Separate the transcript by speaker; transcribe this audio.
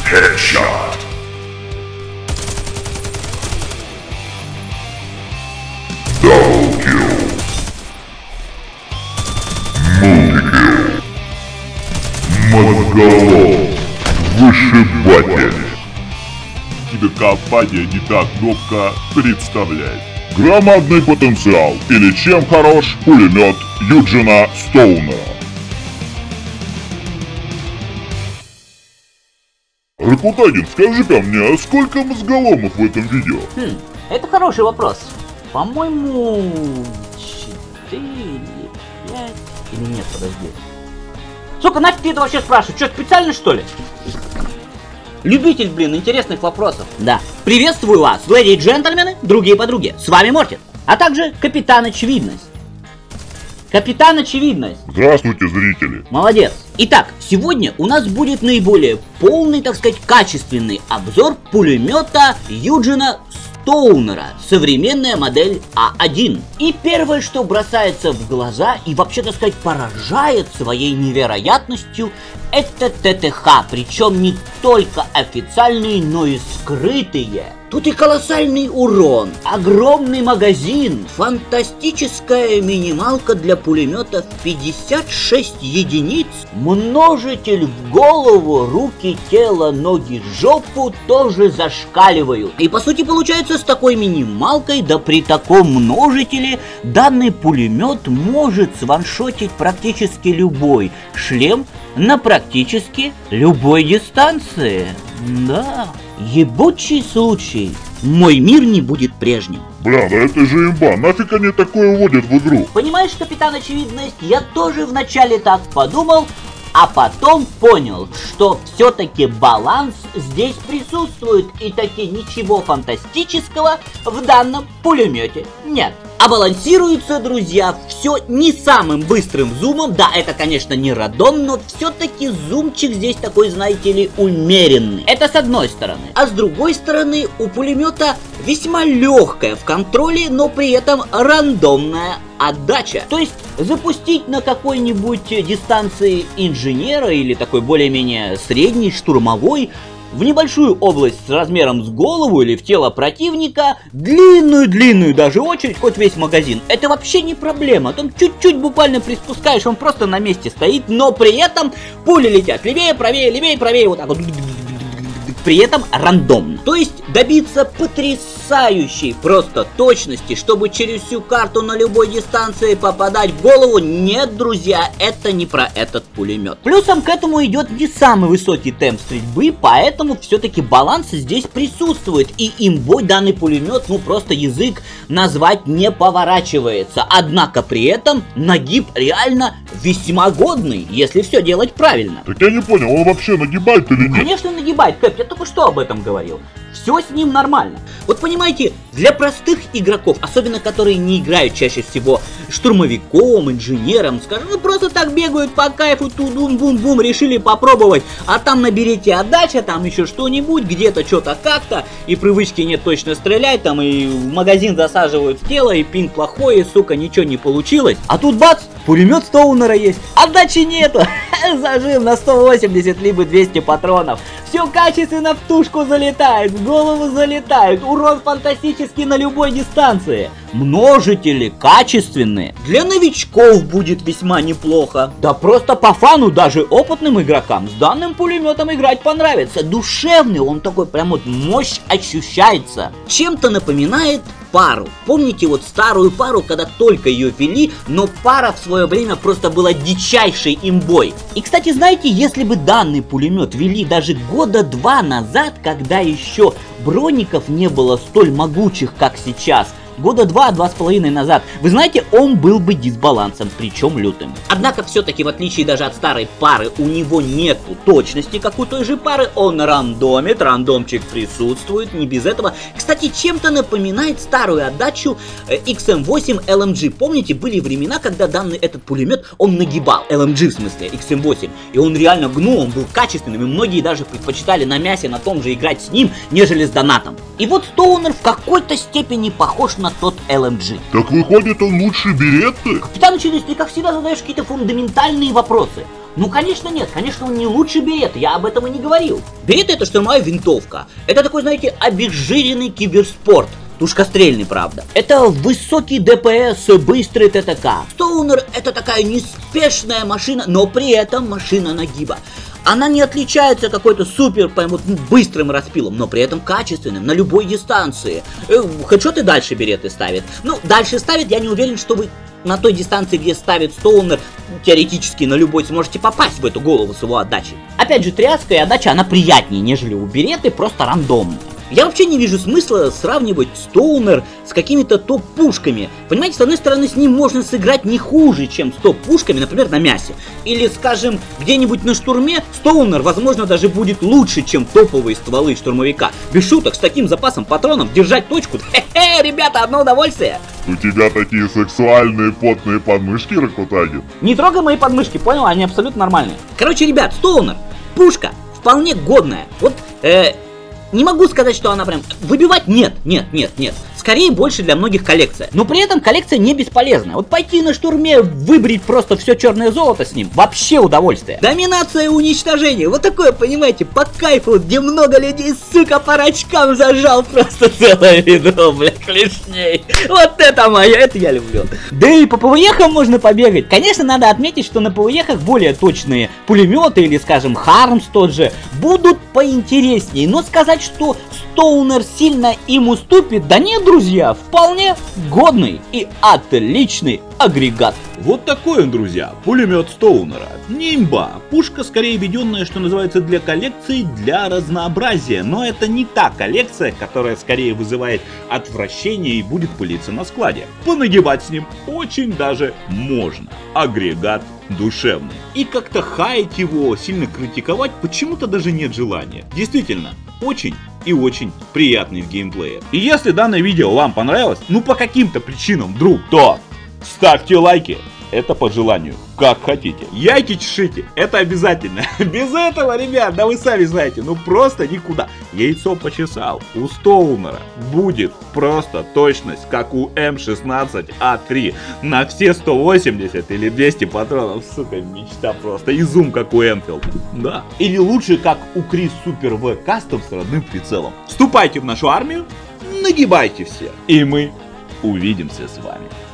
Speaker 1: Headshot. Double kill. Multi-kill. Мозголов. Вышибатель.
Speaker 2: Тебе компания не та кнопка представляет.
Speaker 1: Громадный потенциал. Или чем хорош пулемет Юджина Стоунера. Ракутагин, скажи-ка мне, а сколько мозголомов в этом видео?
Speaker 3: Это хороший вопрос. По-моему, 4, 5 или нет, подожди. Сука, нафиг ты это вообще спрашиваешь? Что, специально что ли? Любитель, блин, интересных вопросов. Да. Приветствую вас, леди и джентльмены, другие подруги. С вами Мортит, а также Капитан Очевидность. Капитан Очевидность.
Speaker 1: Здравствуйте, зрители.
Speaker 3: Молодец. Итак, сегодня у нас будет наиболее полный, так сказать, качественный обзор пулемета Юджина Стоунера, современная модель А1. И первое, что бросается в глаза и вообще, так сказать, поражает своей невероятностью, это ТТХ, причем не только официальные, но и скрытые. Тут и колоссальный урон, огромный магазин, фантастическая минималка для пулемета в 56 единиц, множитель в голову, руки, тело, ноги, жопу тоже зашкаливают. И по сути получается, с такой минималкой, да при таком множителе, данный пулемет может сваншотить практически любой шлем на практически любой дистанции. Да. Ебучий случай. Мой мир не будет прежним.
Speaker 1: Бля, да это же имба, нафиг они такое вводят в игру?
Speaker 3: Понимаешь, Капитан Очевидность, я тоже вначале так подумал, а потом понял, что все-таки баланс здесь присутствует, и таки ничего фантастического в данном пулемете нет. А балансируется, друзья, все не самым быстрым зумом. Да, это, конечно, не радон, но все-таки зумчик здесь такой, знаете ли, умеренный. Это с одной стороны. А с другой стороны, у пулемета весьма легкая в контроле, но при этом рандомная отдача. То есть запустить на какой-нибудь дистанции инженера или такой более-менее средний штурмовой в небольшую область с размером с голову или в тело противника, длинную даже очередь, хоть весь магазин, это вообще не проблема. Там чуть-чуть буквально приспускаешь, он просто на месте стоит, но при этом пули летят левее, правее, вот так вот. При этом рандомно. То есть добиться потрясающей просто точности, чтобы через всю карту на любой дистанции попадать в голову, нет, друзья, это не про этот пулемет. Плюсом к этому идет не самый высокий темп стрельбы, поэтому все-таки баланс здесь присутствует. И имбой данный пулемет, ну просто язык назвать не поворачивается. Однако при этом нагиб реально весьма годный, если все делать правильно.
Speaker 1: Так я не понял, он вообще нагибает или нет?
Speaker 3: Конечно нагибает, Кэп, я только что об этом говорил. Все с ним нормально. Вот понимаете, для простых игроков, особенно которые не играют чаще всего штурмовиком, инженером, скажем, ну просто так бегают по кайфу, тудум-бум-бум, решили попробовать, а там наберите отдача, там еще что-нибудь, где-то что-то как-то, и привычки нет точно стрелять, там и в магазин засаживают в тело, и пинг плохой, и, сука, ничего не получилось. А тут бац, пулемет Стоунера есть, отдачи нету, зажим на 180 либо 200 патронов. Все качественно в тушку залетает, в голову залетает, урон фантастический на любой дистанции. Множители качественные. Для новичков будет весьма неплохо. Да просто по фану даже опытным игрокам с данным пулеметом играть понравится. Душевный, он такой прям вот мощь ощущается. Чем-то напоминает пару. Помните вот старую пару, когда только ее ввели, но пара в свое время просто была дичайшей имбой. И, кстати, знаете, если бы данный пулемет ввели даже года 2 назад, когда еще броников не было столь могучих, как сейчас, года 2-2,5 назад, вы знаете, он был бы дисбалансом, причем лютым. Однако все-таки, в отличие даже от старой пары, у него нету точности, как у той же пары, он рандомит, рандомчик присутствует, не без этого. Кстати, чем-то напоминает старую отдачу XM8 LMG. Помните, были времена, когда данный этот пулемет, он нагибал, LMG в смысле, XM8, и он реально гнул, он был качественным, и многие даже предпочитали на мясе на том же играть с ним, нежели с донатом. И вот Стоунер в какой-то степени похож на именно тот LMG.
Speaker 2: Так выходит, он лучше Беретты?
Speaker 3: Капитан Чудес, ты как всегда задаешь какие-то фундаментальные вопросы. Ну, конечно, нет, конечно, он не лучше Беретты, я об этом и не говорил. Беретта — это штурмовая винтовка. Это такой, знаете, обезжиренный киберспорт. Тушкострельный, правда. Это высокий ДПС, быстрый ТТК. Стоунер — это такая неспешная машина, но при этом машина нагиба. Она не отличается какой-то супер вот, быстрым распилом, но при этом качественным, на любой дистанции. Хэдшоты дальше Беретты ставит. Ну, дальше ставит, я не уверен, что вы на той дистанции, где ставит Стоунер, теоретически на любой сможете попасть в эту голову с его отдачей. Опять же, тряска и отдача, она приятнее, нежели у Беретты, просто рандомная. Я вообще не вижу смысла сравнивать Стоунер с какими-то топ-пушками. Понимаете, с одной стороны, с ним можно сыграть не хуже, чем с топ-пушками, например, на мясе. Или, скажем, где-нибудь на штурме Стоунер, возможно, даже будет лучше, чем топовые стволы штурмовика. Без шуток, с таким запасом патронов держать точку. Хе-хе, ребята, одно удовольствие.
Speaker 2: У тебя такие сексуальные потные подмышки, Ракутагин.
Speaker 3: Не трогай мои подмышки, понял? Они абсолютно нормальные. Короче, ребят, Стоунер, пушка вполне годная. Вот, не могу сказать, что она прям... Выбивать нет. Скорее, больше для многих коллекция. Но при этом коллекция не бесполезная. Вот пойти на штурме, выбрить просто все черное золото с ним, вообще удовольствие. Доминация и уничтожение. Вот такое, понимаете, по кайфу, где много людей, сука, по рачкам зажал просто целое ведро, бля, клешней. Вот это мое, это я люблю. Да и по ПВЕхам можно побегать. Конечно, надо отметить, что на ПВЕхах более точные пулеметы или, скажем, Хармс тот же будут поинтереснее. Но сказать, что Стоунер сильно им уступит, да нет, друзья, вполне годный и отличный агрегат.
Speaker 4: Вот такой он, друзья, пулемет Стоунера. Не имба, пушка скорее введенная, что называется, для коллекции, для разнообразия. Но это не та коллекция, которая скорее вызывает отвращение и будет пылиться на складе. Понагибать с ним очень даже можно. Агрегат душевный. И как-то хаять его, сильно критиковать почему-то даже нет желания. Действительно, очень и очень приятный в геймплее. И если данное видео вам понравилось, ну по каким-то причинам вдруг, то ставьте лайки. Это по желанию, как хотите. Яйки чешите, это обязательно. Без этого, ребят, да вы сами знаете, ну просто никуда. Яйцо почесал. У Стоунера будет просто точность, как у М16А3. На все 180 или 200 патронов, сука, мечта просто. И зум, как у Энфилда. Да. Или лучше, как у Крис Супер В Кастом с родным прицелом. Вступайте в нашу армию, нагибайте всех. И мы увидимся с вами.